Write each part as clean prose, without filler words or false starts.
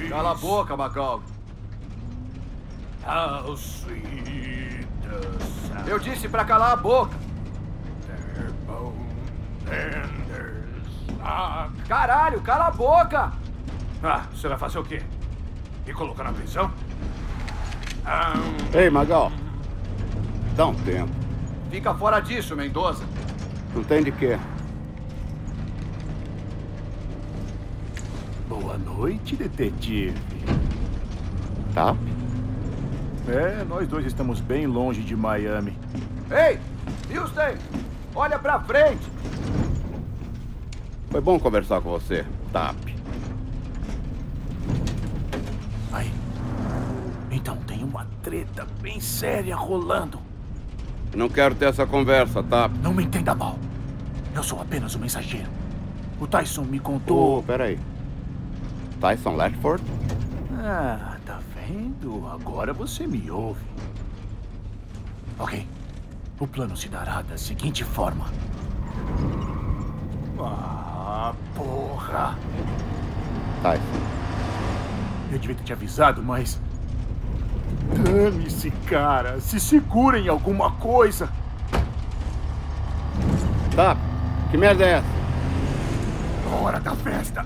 Cala a boca, McCall. How sweet the sound. Eu disse pra calar a boca. Their bone and their stock. Caralho, cala a boca! Ah, você vai fazer o quê? Me colocar na prisão? Ei, Magal. Dá um tempo. Fica fora disso, Mendoza. Não tem de quê. Boa noite, detetive. Tá? É, nós dois estamos bem longe de Miami. Ei, Houston, olha pra frente. Foi bom conversar com você, Tap. Aí. Então tem uma treta bem séria rolando. Não quero ter essa conversa, Tap. Não me entenda mal. Eu sou apenas um mensageiro. O Tyson me contou... Oh, peraí. Tyson Latford? Ah, tá vendo? Agora você me ouve. Ok. O plano se dará da seguinte forma. Ah, porra. Tyson. Eu devia ter te avisado, mas... Dane-se, cara. Se segura em alguma coisa. Tap, que merda é essa? Hora da festa.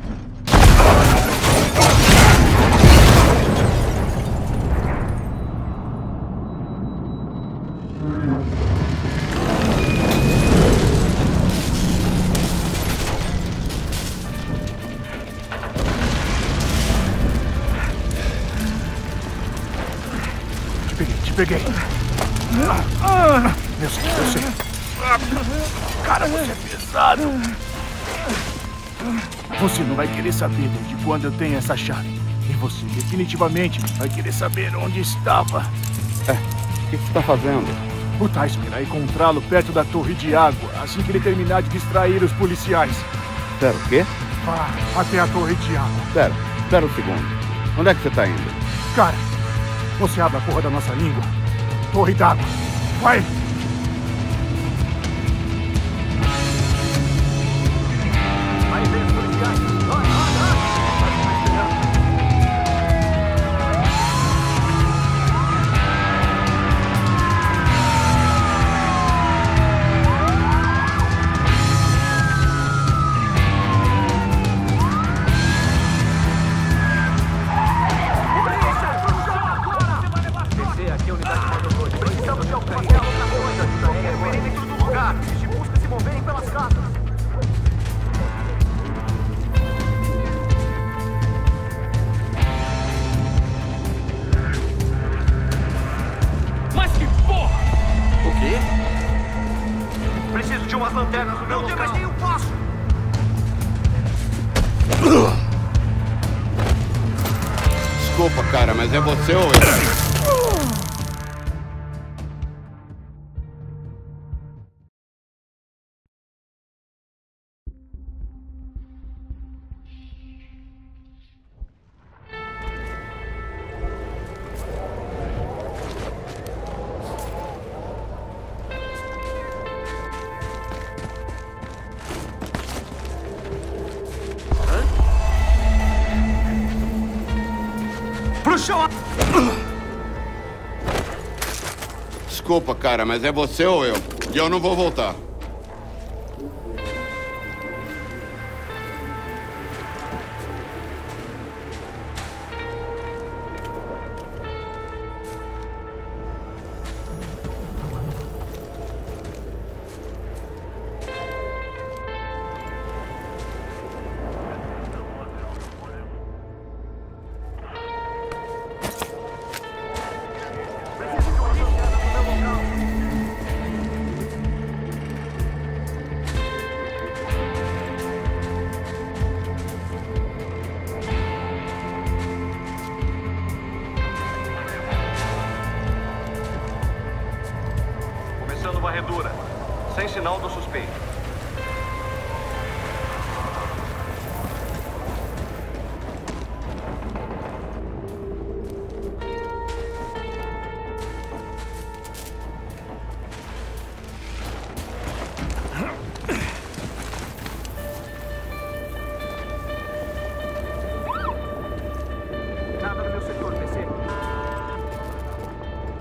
Te peguei. Eu sei. Cara, você é pesado. Você não vai querer saber desde quando eu tenho essa chave. E você definitivamente não vai querer saber onde estava. O que você está fazendo? O Tyson irá encontrá-lo perto da torre de água, assim que ele terminar de distrair os policiais. Espera, o quê? Vá até a torre de água. Espera um segundo. Onde é que você está indo? Cara, você abre a porra da nossa língua. Torre d'água. Vai! Aí vem os policiais. Descer aqui a unidade de motor. Precisamos de alguma coisa. Qualquer perigo dentro do lugar. Os de busca se moverem pelas casas. Mas que porra! O quê? Preciso de umas lanternas no meu local. Não tem mais nenhum passo. Desculpa, cara, mas é você ou eu? Pro chão! Desculpa, cara, mas é você ou eu? E eu não vou voltar. Começando varredura. Sem sinal do suspeito.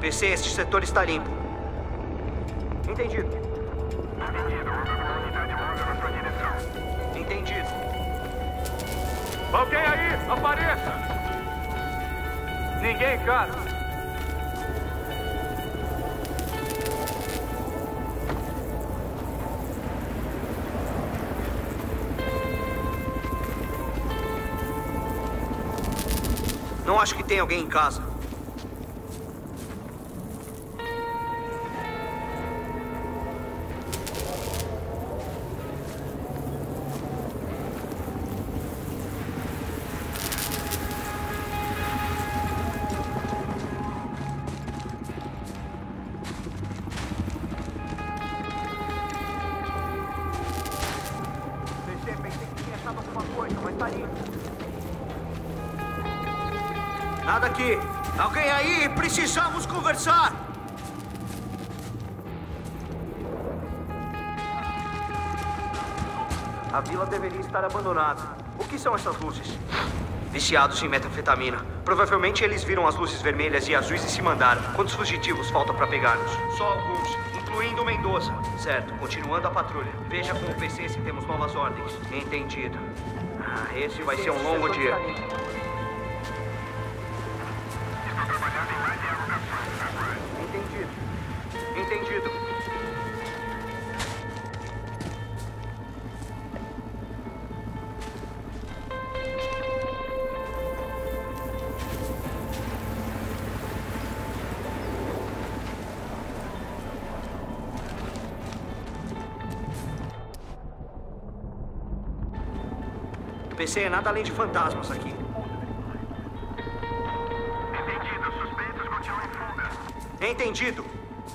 PC, este setor está limpo. Entendido. Entendido. Alguém aí, apareça! Ninguém em casa. Não acho que tem alguém em casa. Nada aqui. Alguém aí? Precisamos conversar. A vila deveria estar abandonada. O que são essas luzes? Viciados em metanfetamina. Provavelmente eles viram as luzes vermelhas e azuis e se mandaram. Quantos fugitivos faltam para pegar-nos? Só alguns, incluindo Mendoza. Certo, continuando a patrulha. Veja com o PC se temos novas ordens. Entendido. Esse vai ser um longo dia. Entendido. PC é nada além de fantasmas aqui. Entendido. Suspeitos continuam em fuga. Entendido.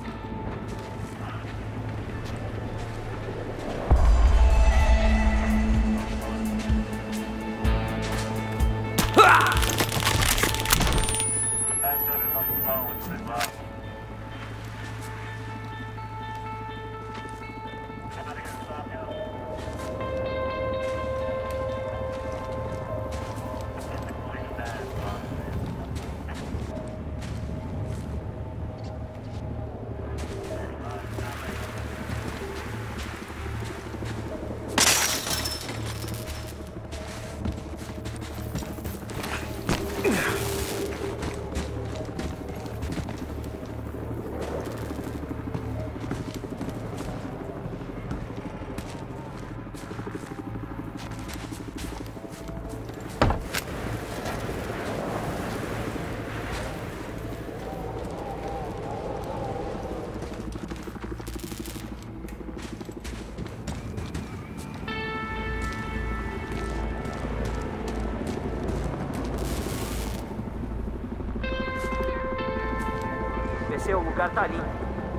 O lugar tá limpo.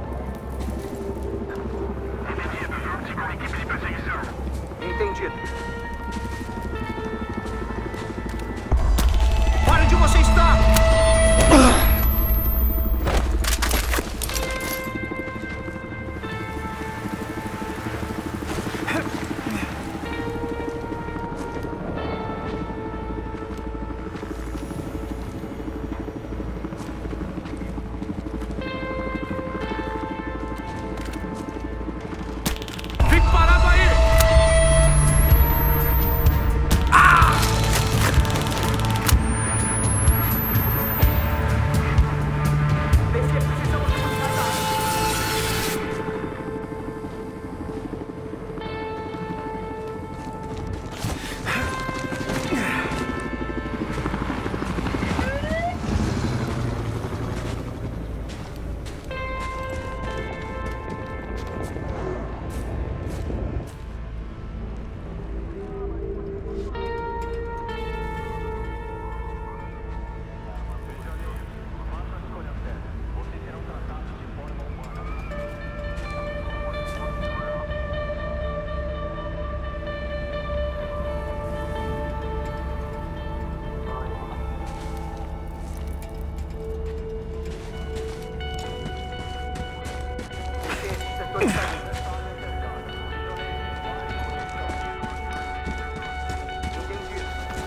Entendido. Junte-se com a equipe de perseguição. Entendido. Para onde você está!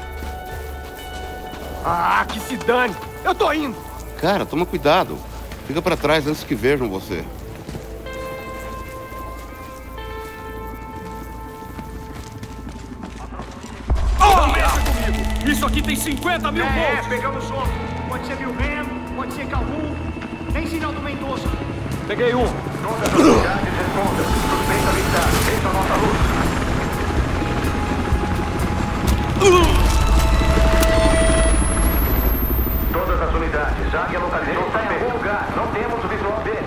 Ah, que se dane! Eu tô indo! Cara, toma cuidado. Fica pra trás antes que vejam você. Comigo. Isso aqui tem 50 mil volts! Pegamos som. Pode ser Milgram, pode ser Calhoun. Tem sinal do Mendoza. Peguei um. Todas as unidades respondam. Suspeita militar. Deixa a nossa luz. Todas as unidades. Águia localizou. Está em algum lugar. Não temos o visual dele.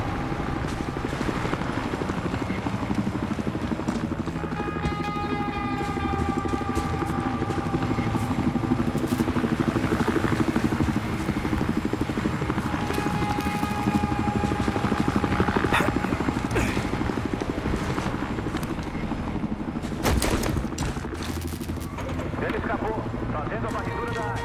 Ele escapou, fazendo a varredura da área.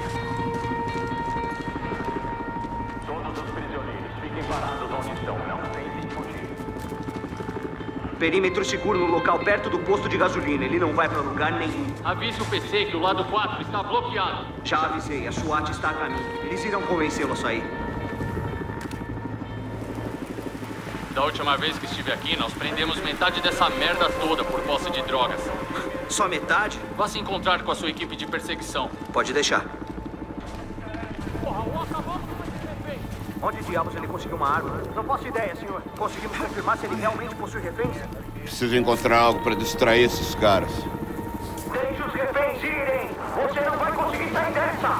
Todos os prisioneiros fiquem parados onde estão. Não tentem fugir. Perímetro seguro no local perto do posto de gasolina. Ele não vai pra lugar nenhum. Avise o PC que o lado 4 está bloqueado. Já avisei, a SWAT está a caminho. Eles irão convencê-lo a sair. Da última vez que estive aqui, nós prendemos metade dessa merda toda por posse de drogas. Só metade? Vá se encontrar com a sua equipe de perseguição. Pode deixar. Porra, o acabou vai ser refém. Onde diabos ele conseguiu uma arma? Não faço ideia, senhor. Conseguimos confirmar se ele realmente possui reféns? Preciso encontrar algo pra distrair esses caras. Deixe os reféns irem! Você não vai conseguir sair dessa!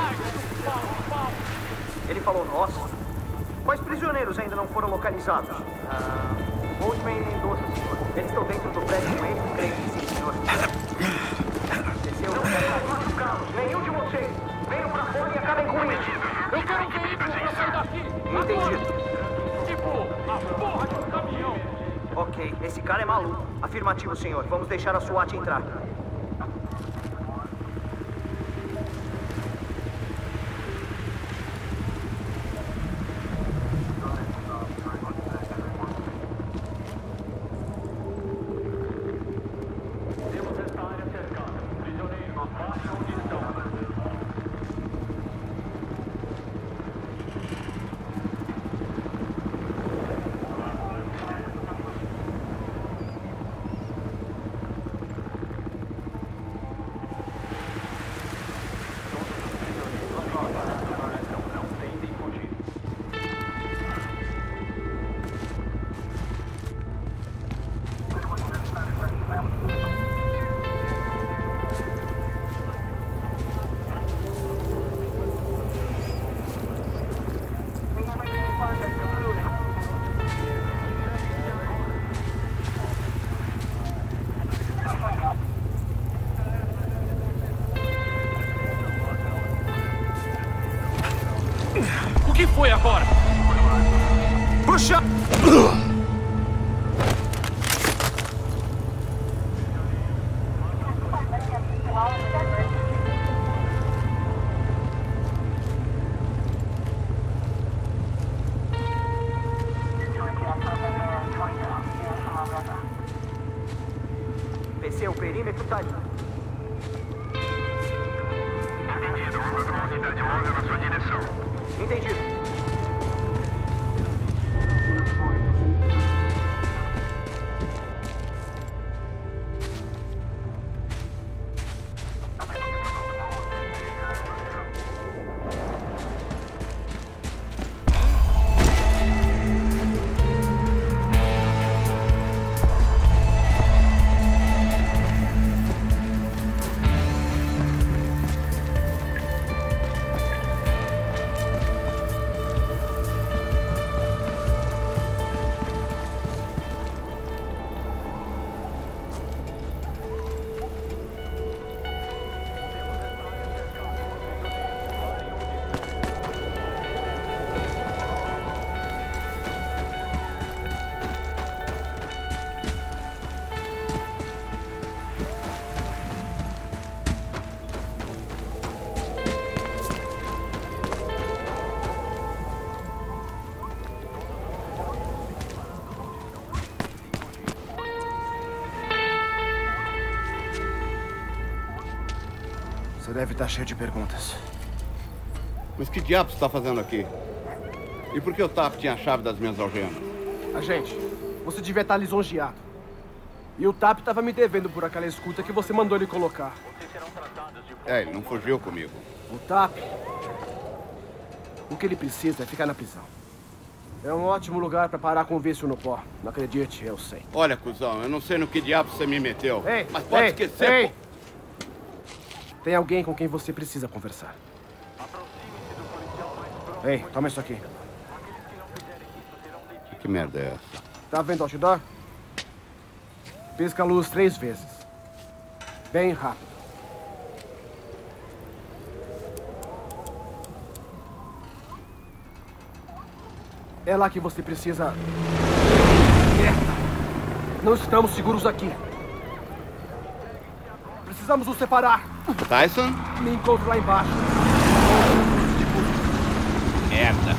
Ele falou nós? Quais prisioneiros ainda não foram localizados? Boatman e Mendoza, senhor. Eles estão dentro do prédio com ele? Creio que sim, senhor. Desceu. Não quero machucá-los, nenhum de vocês. Venham pra fora e acabem com isso. Eu quero um veículo pra sair daqui. Entendido. Tipo, a porra de um caminhão. Ok, esse cara é maluco. Afirmativo, senhor. Vamos deixar a SWAT entrar. Temos esta área cercada. Prisioneiros, afaste onde estão. Não tentem fugir. O que foi agora? Puxa! PC, o perímetro tá ali. Entendido. Manda uma unidade móvel na sua direção. Entendido. Você deve estar cheio de perguntas. Mas que diabo você tá fazendo aqui? E por que o TAP tinha a chave das minhas algemas? Agente, você devia estar lisonjeado. E o TAP estava me devendo por aquela escuta que você mandou ele colocar. Ele não fugiu comigo. O TAP... O que ele precisa é ficar na prisão. É um ótimo lugar para parar com o vício no pó. Não acredite, eu sei. Olha, cuzão, eu não sei no que diabo você me meteu. Ei, mas pode esquecer, ei. pô. Tem alguém com quem você precisa conversar. Ei, toma isso aqui. Que merda é essa? Tá vendo o outdoor? Pisca a luz 3 vezes. Bem rápido. É lá que você precisa... Não estamos seguros aqui. Precisamos nos separar. Tyson? Me encontro lá embaixo. Merda.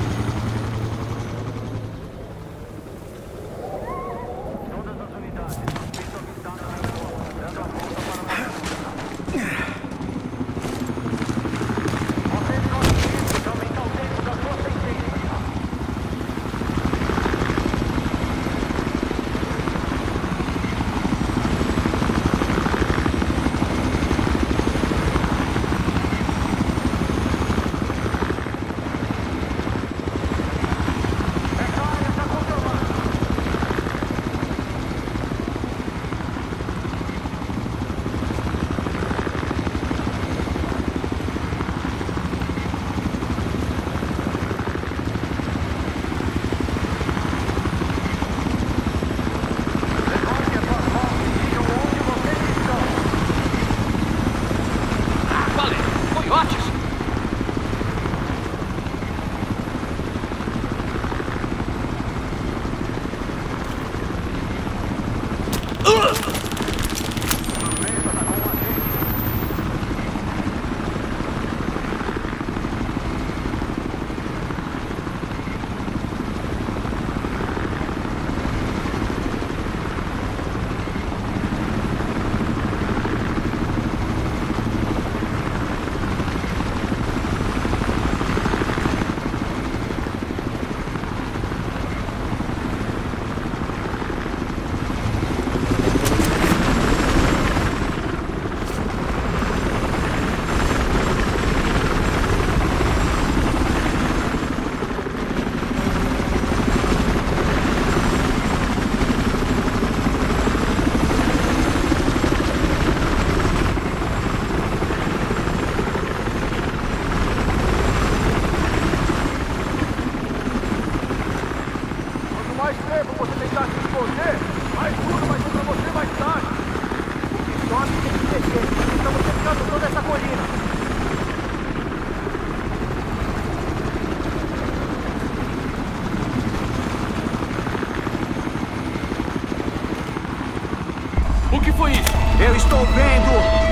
Eu estou vendo!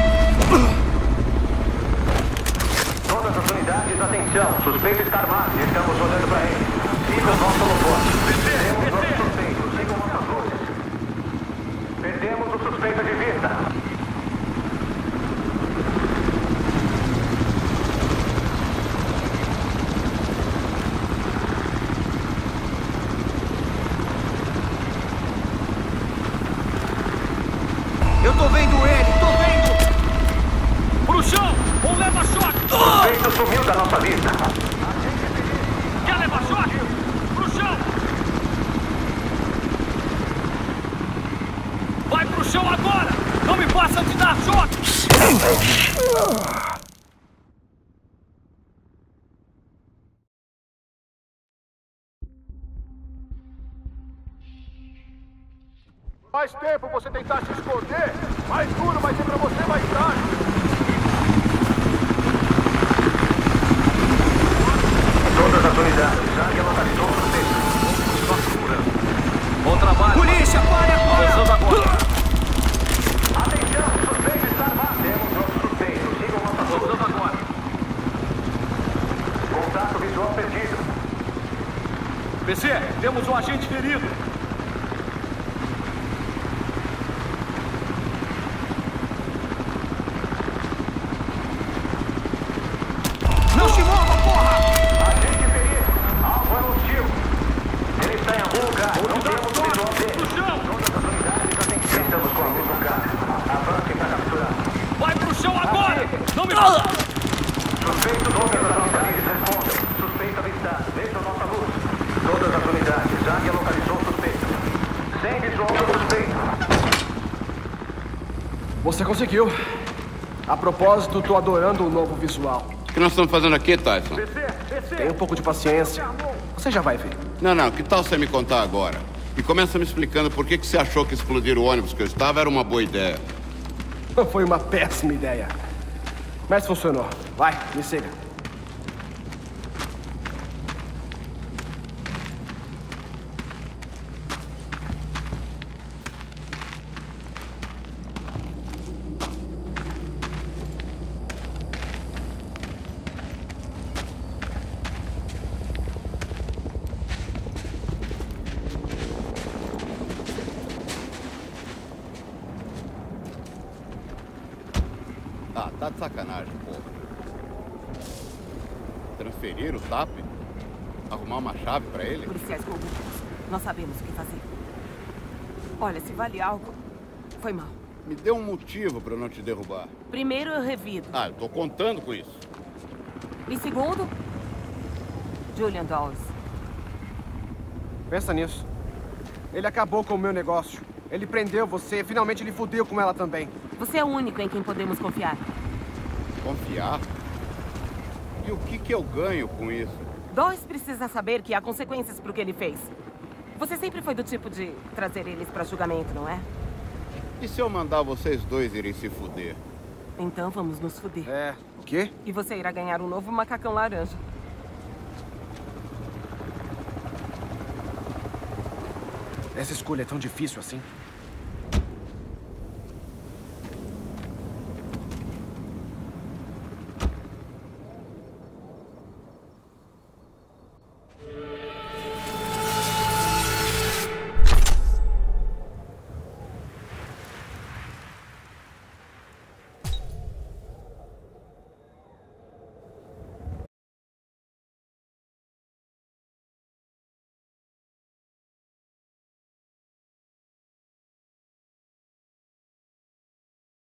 Todas as unidades, atenção! Suspeito está armado e estamos olhando para ele. Sigam nosso holofote. Temos nosso suspeito. Sigam nossas luzes. Perdemos o suspeito de vista. Eu tô vendo ele, tô vendo! Pro chão! Ou leva choque! O suspeito sumiu da nossa vista. Quer levar choque? Pro chão! Vai pro chão agora! Não me faça de dar choque! Mais tempo você tentar se esconder, mais duro vai ser pra você mais tarde. Todas as unidades, área localizou o suspeito. Bom trabalho! Polícia, pare agora! Avançando agora! Atenção, suspeito está armado. Temos nosso suspeito. Sigam nossas luzes. Avançando agora! Contato visual perdido. PC, temos um agente ferido! Não se mova, porra! Agente ferido. Alvo é hostil. algum lugar. Não temos o visual dele. Todas as unidades, atenção. Estamos com a luz no carro. Avance para capturar. Vai pro chão agora! Não me... Suspeito, todas as unidades respondem. Suspeito avistado. Veja nossa luz. Todas as unidades. Águia localizou o suspeito. Sem visual do suspeito. Você conseguiu. A propósito, tô adorando o novo visual. O que nós estamos fazendo aqui, Tyson? Tenha um pouco de paciência. Você já vai ver. Não, que tal você me contar agora? E começa me explicando por que você achou que explodir o ônibus que eu estava era uma boa ideia. Foi uma péssima ideia. Mas funcionou. Vai, me siga. Ah, tá de sacanagem, porra. Transferir o TAP? Arrumar uma chave pra ele? Policiais corruptos. Nós sabemos o que fazer. Olha, se vale algo, foi mal. Me dê um motivo pra eu não te derrubar. Primeiro, eu revido. Ah, eu tô contando com isso. E segundo, Julian Dawes. Pensa nisso. Ele acabou com o meu negócio. Ele prendeu você. Finalmente ele fudeu com ela também. Você é o único em quem podemos confiar. Confiar? E o que eu ganho com isso? Dawes precisa saber que há consequências pro que ele fez. Você sempre foi do tipo de trazer eles pra julgamento, não é? E se eu mandar vocês dois irem se fuder? Então vamos nos fuder. É. O quê? E você irá ganhar um novo macacão laranja. Essa escolha é tão difícil assim.